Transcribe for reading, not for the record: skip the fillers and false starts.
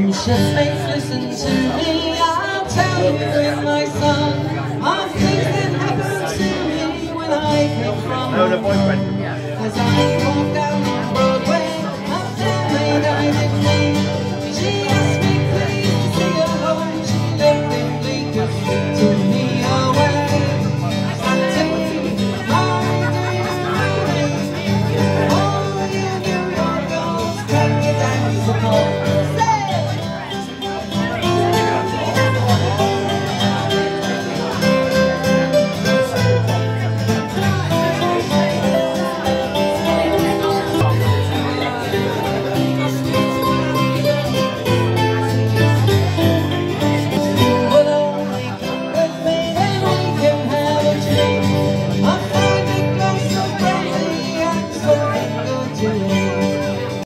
Shipmates, listen to me, I'll tell you in my song of things that happened to me when I came from home. As I walked down on Broadway, a family died in me. She asked me please to see her home. She lived in Bleecker Street, took me away. Saturday, my dreams are running. All you New York girls, take your daddies apart.